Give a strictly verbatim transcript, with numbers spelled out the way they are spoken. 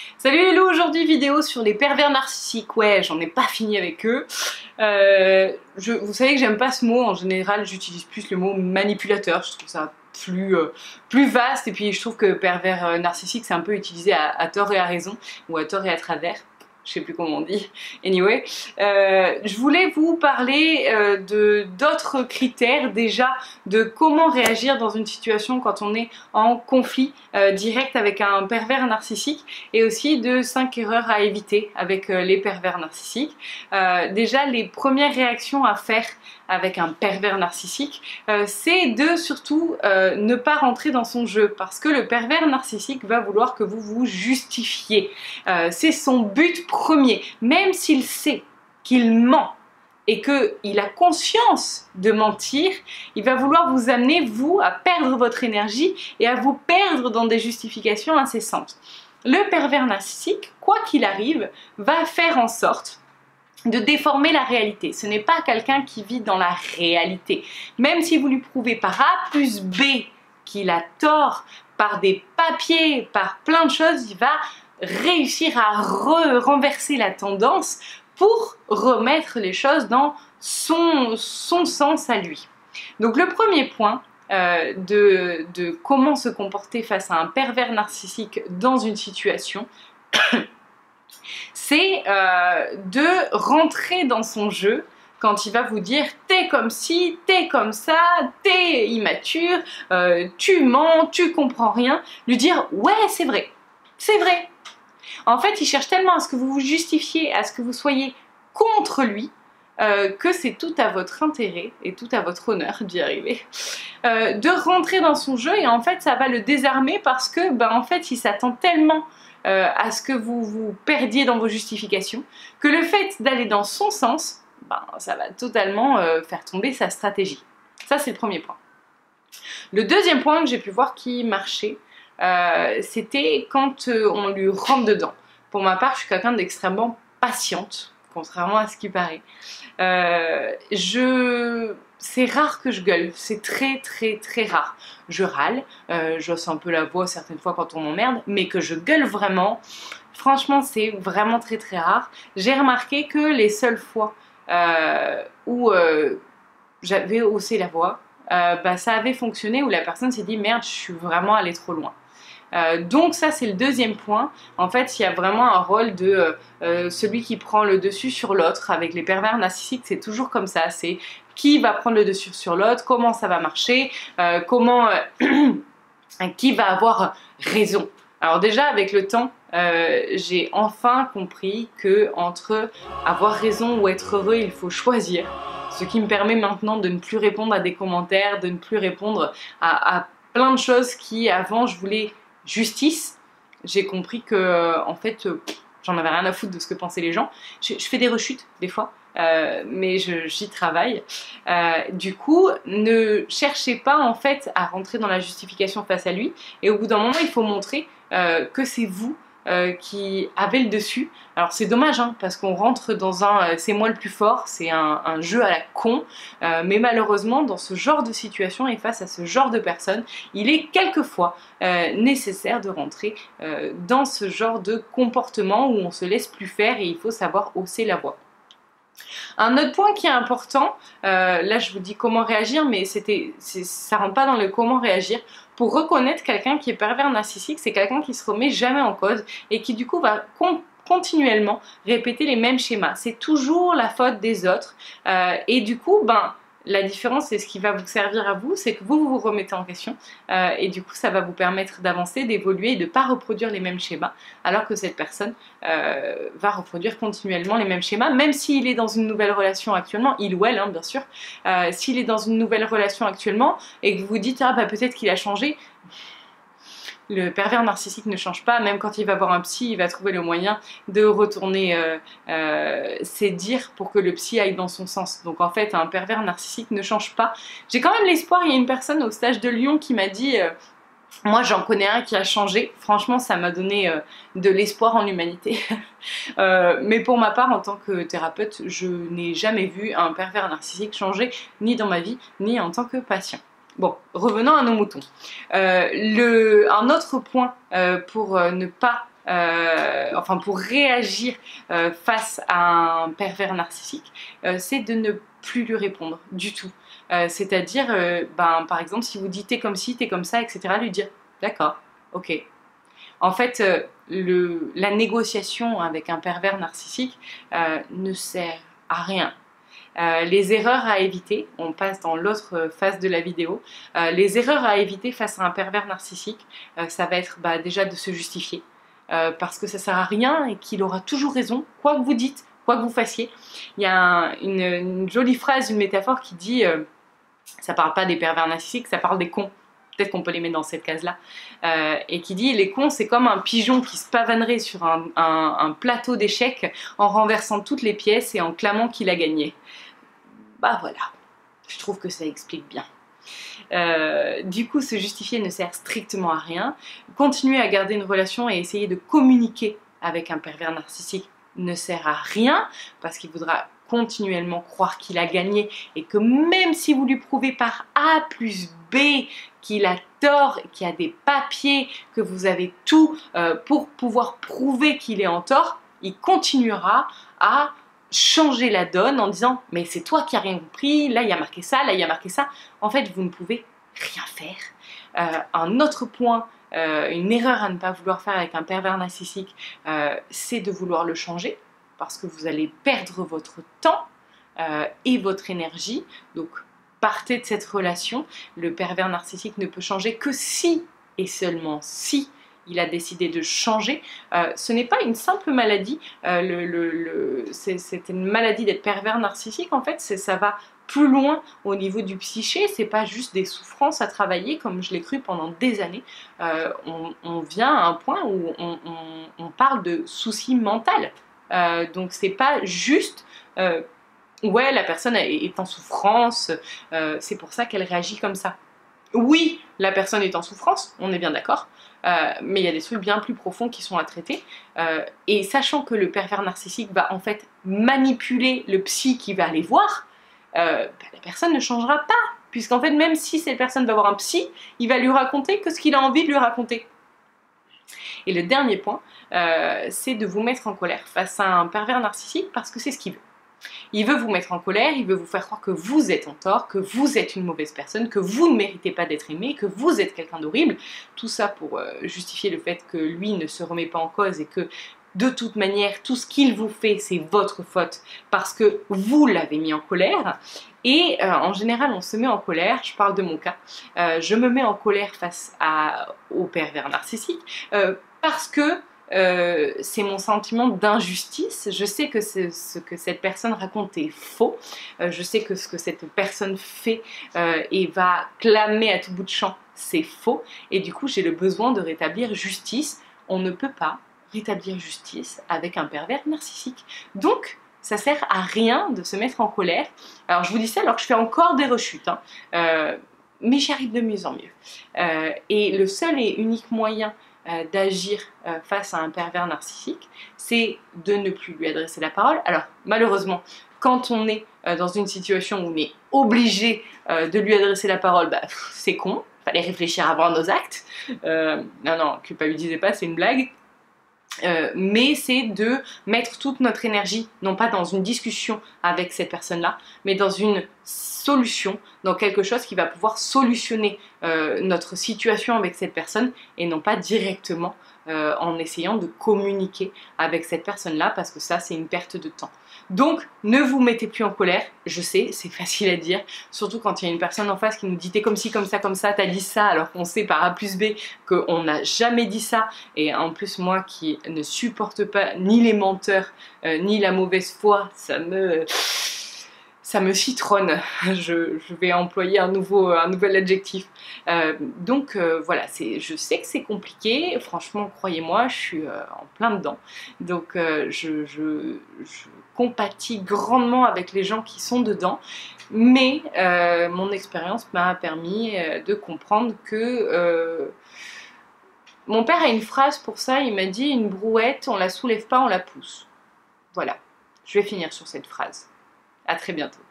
Salut Hello, aujourd'hui vidéo sur les pervers narcissiques. Ouais, j'en ai pas fini avec eux. Euh, je, vous savez que j'aime pas ce mot, en général j'utilise plus le mot manipulateur, je trouve ça plus, euh, plus vaste, et puis je trouve que pervers euh, narcissique c'est un peu utilisé à, à tort et à raison, ou à tort et à travers. Je sais plus comment on dit. Anyway, euh, je voulais vous parler euh, de d'autres critères déjà de comment réagir dans une situation quand on est en conflit euh, direct avec un pervers narcissique, et aussi de cinq erreurs à éviter avec euh, les pervers narcissiques. Euh, déjà, les premières réactions à faire avec un pervers narcissique, euh, c'est de surtout euh, ne pas rentrer dans son jeu, parce que le pervers narcissique va vouloir que vous vous justifiez. Euh, c'est son but premier, même s'il sait qu'il ment et qu'il a conscience de mentir, il va vouloir vous amener, vous, à perdre votre énergie et à vous perdre dans des justifications incessantes. Le pervers narcissique, quoi qu'il arrive, va faire en sorte de déformer la réalité. Ce n'est pas quelqu'un qui vit dans la réalité. Même si vous lui prouvez par A plus B qu'il a tort, par des papiers, par plein de choses, il va réussir à re renverser la tendance pour remettre les choses dans son, son sens à lui. Donc le premier point euh, de, de comment se comporter face à un pervers narcissique dans une situation, c'est euh, de rentrer dans son jeu quand il va vous dire t'es comme ci, t'es comme ça, t'es immature, euh, tu mens, tu comprends rien, lui dire ouais c'est vrai, c'est vrai. En fait il cherche tellement à ce que vous vous justifiez, à ce que vous soyez contre lui, euh, que c'est tout à votre intérêt et tout à votre honneur d'y arriver, euh, de rentrer dans son jeu, et en fait ça va le désarmer parce que ben, en fait il s'attend tellement Euh, à ce que vous vous perdiez dans vos justifications, que le fait d'aller dans son sens, ben, ça va totalement euh, faire tomber sa stratégie. Ça, c'est le premier point. Le deuxième point que j'ai pu voir qui marchait, euh, c'était quand euh, on lui rentre dedans. Pour ma part, je suis quelqu'un d'extrêmement patiente, contrairement à ce qui paraît. Euh, je... C'est rare que je gueule, c'est très très très rare. Je râle, euh, j'ose un peu la voix certaines fois quand on m'emmerde, mais que je gueule vraiment, franchement c'est vraiment très très rare. J'ai remarqué que les seules fois euh, où euh, j'avais haussé la voix, euh, bah, ça avait fonctionné, où la personne s'est dit merde, je suis vraiment allée trop loin. Euh, donc ça c'est le deuxième point. En fait il y a vraiment un rôle de euh, euh, celui qui prend le dessus sur l'autre. Avec les pervers narcissiques c'est toujours comme ça, c'est qui va prendre le dessus sur l'autre, comment ça va marcher, euh, comment euh, qui va avoir raison. Alors déjà avec le temps euh, j'ai enfin compris que entre avoir raison ou être heureux il faut choisir, ce qui me permet maintenant de ne plus répondre à des commentaires, de ne plus répondre à, à plein de choses qui avant je voulais justice. J'ai compris que euh, en fait euh, j'en avais rien à foutre de ce que pensaient les gens. Je, je fais des rechutes des fois, euh, mais j'y travaille. Euh, du coup, ne cherchez pas en fait à rentrer dans la justification face à lui, et au bout d'un moment il faut montrer euh, que c'est vous Euh, qui avait le dessus. Alors c'est dommage hein, parce qu'on rentre dans un euh, c'est moi le plus fort, c'est un, un jeu à la con, euh, mais malheureusement dans ce genre de situation et face à ce genre de personnes, il est quelquefois euh, nécessaire de rentrer euh, dans ce genre de comportement où on se laisse plus faire et il faut savoir hausser la voix. Un autre point qui est important, euh, là je vous dis comment réagir, mais c'était, ça rentre pas dans le comment réagir. Pour reconnaître quelqu'un qui est pervers narcissique, c'est quelqu'un qui se remet jamais en cause et qui du coup va con continuellement répéter les mêmes schémas. C'est toujours la faute des autres euh, et du coup, ben la différence, c'est ce qui va vous servir à vous, c'est que vous, vous vous remettez en question euh, et du coup, ça va vous permettre d'avancer, d'évoluer et de ne pas reproduire les mêmes schémas, alors que cette personne euh, va reproduire continuellement les mêmes schémas, même s'il est dans une nouvelle relation actuellement, il ou elle, hein, bien sûr, euh, s'il est dans une nouvelle relation actuellement et que vous vous dites, ah bah peut-être qu'il a changé. Le pervers narcissique ne change pas, même quand il va voir un psy, il va trouver le moyen de retourner euh, euh, ses dires pour que le psy aille dans son sens. Donc en fait, un pervers narcissique ne change pas. J'ai quand même l'espoir, il y a une personne au stage de Lyon qui m'a dit euh, moi j'en connais un qui a changé, franchement ça m'a donné euh, de l'espoir en l'humanité. euh, mais pour ma part en tant que thérapeute, je n'ai jamais vu un pervers narcissique changer, ni dans ma vie, ni en tant que patient. Bon, revenons à nos moutons. Euh, le, un autre point euh, pour euh, ne pas euh, enfin pour réagir euh, face à un pervers narcissique, euh, c'est de ne plus lui répondre du tout. Euh, C'est-à-dire, euh, ben, par exemple, si vous dites t'es comme ci, t'es comme ça, et cetera, lui dire d'accord, ok. En fait, euh, le, la négociation avec un pervers narcissique euh, ne sert à rien. Euh, les erreurs à éviter, on passe dans l'autre phase de la vidéo, euh, les erreurs à éviter face à un pervers narcissique, euh, ça va être bah, déjà de se justifier, euh, parce que ça sert à rien et qu'il aura toujours raison, quoi que vous dites, quoi que vous fassiez. Il y a un, une, une jolie phrase, une métaphore qui dit, euh, ça parle pas des pervers narcissiques, ça parle des cons. Peut-être qu'on peut les mettre dans cette case-là, euh, et qui dit les cons c'est comme un pigeon qui se pavanerait sur un, un, un plateau d'échecs en renversant toutes les pièces et en clamant qu'il a gagné. Bah voilà, je trouve que ça explique bien. Euh, du coup, se justifier ne sert strictement à rien. Continuer à garder une relation et essayer de communiquer avec un pervers narcissique ne sert à rien, parce qu'il voudra continuellement croire qu'il a gagné et que même si vous lui prouvez par A plus B qu'il a tort, qu'il y a des papiers, que vous avez tout euh, pour pouvoir prouver qu'il est en tort, il continuera à changer la donne en disant mais c'est toi qui as rien compris, là il y a marqué ça, là il y a marqué ça. En fait, vous ne pouvez rien faire. Euh, un autre point, euh, une erreur à ne pas vouloir faire avec un pervers narcissique, euh, c'est de vouloir le changer, parce que vous allez perdre votre temps euh, et votre énergie. Donc partez de cette relation. Le pervers narcissique ne peut changer que si et seulement si il a décidé de changer. Euh, ce n'est pas une simple maladie, euh, le, le, le, c'est une maladie d'être pervers narcissique, en fait, ça va plus loin au niveau du psyché, c'est pas juste des souffrances à travailler comme je l'ai cru pendant des années. Euh, on, on vient à un point où on, on, on parle de soucis mentaux. Euh, donc c'est pas juste euh, ouais, la personne est en souffrance, euh, c'est pour ça qu'elle réagit comme ça. Oui, la personne est en souffrance, on est bien d'accord, euh, mais il y a des trucs bien plus profonds qui sont à traiter. Euh, et sachant que le pervers narcissique va en fait manipuler le psy qui va aller voir, euh, bah, la personne ne changera pas. Puisqu'en fait, même si cette personne va voir un psy, il va lui raconter que ce qu'il a envie de lui raconter. Et le dernier point, euh, c'est de vous mettre en colère face à un pervers narcissique parce que c'est ce qu'il veut. Il veut vous mettre en colère, il veut vous faire croire que vous êtes en tort, que vous êtes une mauvaise personne, que vous ne méritez pas d'être aimé, que vous êtes quelqu'un d'horrible. Tout ça pour euh, justifier le fait que lui ne se remet pas en cause et que de toute manière, tout ce qu'il vous fait, c'est votre faute parce que vous l'avez mis en colère. Et euh, en général, on se met en colère, je parle de mon cas, euh, je me mets en colère face à, au pervers narcissique euh, parce que Euh, c'est mon sentiment d'injustice. Je sais que ce que cette personne raconte est faux. Euh, je sais que ce que cette personne fait euh, et va clamer à tout bout de champ, c'est faux. Et du coup, j'ai le besoin de rétablir justice. On ne peut pas rétablir justice avec un pervers narcissique. Donc, ça sert à rien de se mettre en colère. Alors, je vous dis ça alors que je fais encore des rechutes, hein. Euh, mais j'y arrive de mieux en mieux. Euh, et le seul et unique moyen Euh, d'agir euh, face à un pervers narcissique, c'est de ne plus lui adresser la parole. Alors malheureusement, quand on est euh, dans une situation où on est obligé euh, de lui adresser la parole, bah, c'est con, fallait réfléchir avant nos actes. Euh, non, non, culpabilisez pas, c'est une blague. Euh, mais c'est de mettre toute notre énergie, non pas dans une discussion avec cette personne-là, mais dans une solution, dans quelque chose qui va pouvoir solutionner euh, notre situation avec cette personne et non pas directement euh, en essayant de communiquer avec cette personne-là parce que ça, c'est une perte de temps. Donc, ne vous mettez plus en colère, je sais, c'est facile à dire, surtout quand il y a une personne en face qui nous dit t'es comme ci, comme ça, comme ça, t'as dit ça, alors qu'on sait par A plus B qu'on n'a jamais dit ça, et en plus moi qui ne supporte pas ni les menteurs, euh, ni la mauvaise foi, ça me... ça me citronne, je, je vais employer un, nouveau, un nouvel adjectif. Euh, donc euh, voilà, je sais que c'est compliqué, franchement, croyez-moi, je suis euh, en plein dedans. Donc euh, je, je, je compatis grandement avec les gens qui sont dedans, mais euh, mon expérience m'a permis euh, de comprendre que... Euh, mon père a une phrase pour ça, il m'a dit « une brouette, on la soulève pas, on la pousse ». Voilà, je vais finir sur cette phrase. À très bientôt.